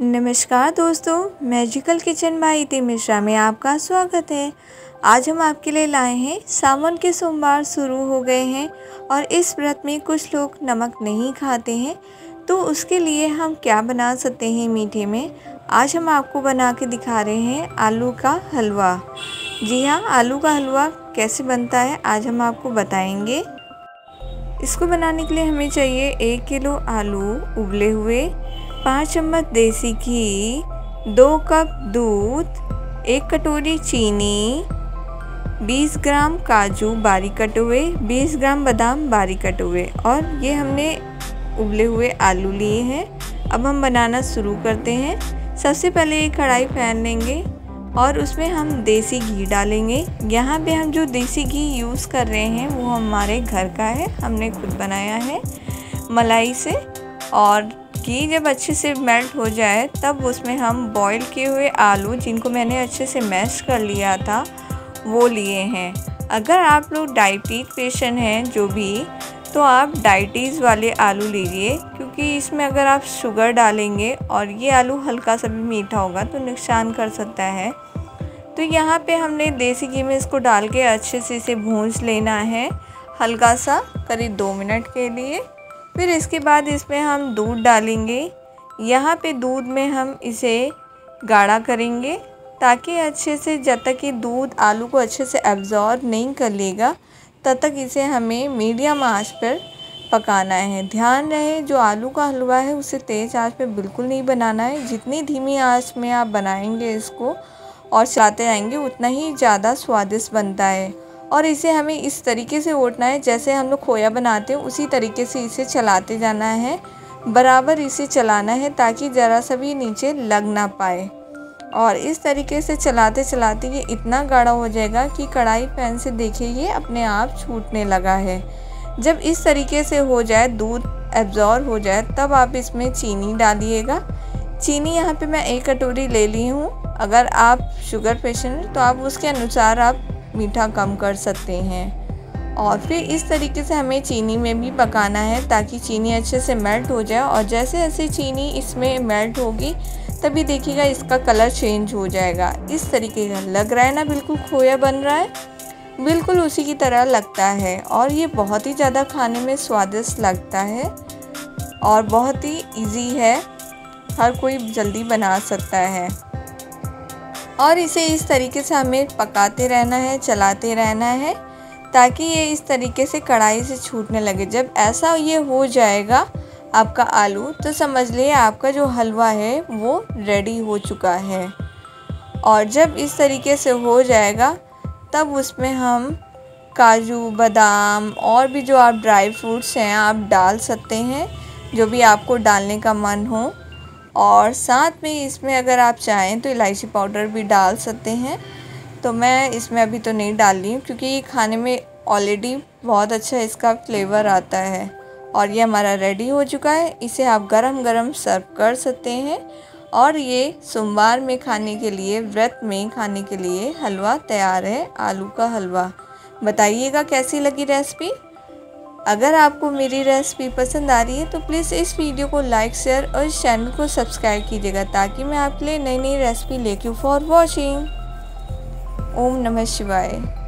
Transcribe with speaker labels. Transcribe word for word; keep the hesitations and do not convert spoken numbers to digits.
Speaker 1: नमस्कार दोस्तों, magical kitchen bye इति मिश्रा में आपका स्वागत है। आज हम आपके लिए लाए हैं, सावन के सोमवार शुरू हो गए हैं और इस व्रत में कुछ लोग नमक नहीं खाते हैं, तो उसके लिए हम क्या बना सकते हैं मीठे में। आज हम आपको बना के दिखा रहे हैं आलू का हलवा। जी हाँ, आलू का हलवा कैसे बनता है आज हम आपको बताएंगे। इसको बनाने के लिए हमें चाहिए एक किलो आलू उबले हुए, पाँच चम्मच देसी घी, दो कप दूध, एक कटोरी चीनी, बीस ग्राम काजू बारीक कटे हुए, बीस ग्राम बादाम बारीक कटे हुए और ये हमने उबले हुए आलू लिए हैं। अब हम बनाना शुरू करते हैं। सबसे पहले एक कढ़ाई पैन लेंगे और उसमें हम देसी घी डालेंगे। यहाँ पे हम जो देसी घी यूज़ कर रहे हैं वो हमारे घर का है, हमने खुद बनाया है मलाई से। और घी जब अच्छे से मेल्ट हो जाए तब उसमें हम बॉईल किए हुए आलू, जिनको मैंने अच्छे से मैश कर लिया था, वो लिए हैं। अगर आप लोग डायबिटीज पेशेंट हैं जो भी, तो आप डायबिटीज़ वाले आलू लीजिए, क्योंकि इसमें अगर आप शुगर डालेंगे और ये आलू हल्का सा भी मीठा होगा तो नुकसान कर सकता है। तो यहाँ पे हमने देसी घी में इसको डाल के अच्छे से इसे भूंज लेना है हल्का सा, करीब दो मिनट के लिए। फिर इसके बाद इसमें हम दूध डालेंगे। यहाँ पे दूध में हम इसे गाढ़ा करेंगे ताकि अच्छे से, जब तक ये दूध आलू को अच्छे से एब्जॉर्ब नहीं कर लेगा तब तक इसे हमें मीडियम आंच पर पकाना है। ध्यान रहे, जो आलू का हलवा है उसे तेज़ आंच पे बिल्कुल नहीं बनाना है। जितनी धीमी आंच में आप बनाएंगे इसको और चलाते रहेंगे उतना ही ज़्यादा स्वादिष्ट बनता है। और इसे हमें इस तरीके से ओटना है जैसे हम लोग खोया बनाते हैं, उसी तरीके से इसे चलाते जाना है, बराबर इसे चलाना है ताकि ज़रा सा भी नीचे लग ना पाए। और इस तरीके से चलाते चलाते ये इतना गाढ़ा हो जाएगा कि कढ़ाई पैन से देखिए ये अपने आप छूटने लगा है। जब इस तरीके से हो जाए, दूध एब्जॉर्ब हो जाए, तब आप इसमें चीनी डालिएगा। चीनी यहाँ पे मैं एक कटोरी ले ली हूँ। अगर आप शुगर पेशेंट हैं तो आप उसके अनुसार आप मीठा कम कर सकते हैं। और फिर इस तरीके से हमें चीनी में भी पकाना है ताकि चीनी अच्छे से मेल्ट हो जाए। और जैसे जैसे चीनी इसमें मेल्ट होगी तभी देखिएगा इसका कलर चेंज हो जाएगा। इस तरीके का लग रहा है ना, बिल्कुल खोया बन रहा है, बिल्कुल उसी की तरह लगता है। और ये बहुत ही ज़्यादा खाने में स्वादिष्ट लगता है और बहुत ही इजी है, हर कोई जल्दी बना सकता है। और इसे इस तरीके से हमें पकाते रहना है, चलाते रहना है ताकि ये इस तरीके से कढ़ाई से छूटने लगे। जब ऐसा ये हो जाएगा आपका आलू, तो समझ लिए आपका जो हलवा है वो रेडी हो चुका है। और जब इस तरीके से हो जाएगा तब उसमें हम काजू, बादाम और भी जो आप ड्राई फ्रूट्स हैं आप डाल सकते हैं, जो भी आपको डालने का मन हो। और साथ में इसमें अगर आप चाहें तो इलायची पाउडर भी डाल सकते हैं। तो मैं इसमें अभी तो नहीं डाल रही हूँ क्योंकि ये खाने में ऑलरेडी बहुत अच्छा इसका फ्लेवर आता है। और ये हमारा रेडी हो चुका है। इसे आप गरम गरम सर्व कर सकते हैं। और ये सोमवार में खाने के लिए, व्रत में खाने के लिए हलवा तैयार है, आलू का हलवा। बताइएगा कैसी लगी रेसिपी। अगर आपको मेरी रेसिपी पसंद आ रही है तो प्लीज़ इस वीडियो को लाइक, शेयर और इस चैनल को सब्सक्राइब कीजिएगा ताकि मैं आपके लिए नई नई रेसिपी लेके फॉर वॉचिंग। ओम नमः शिवाय।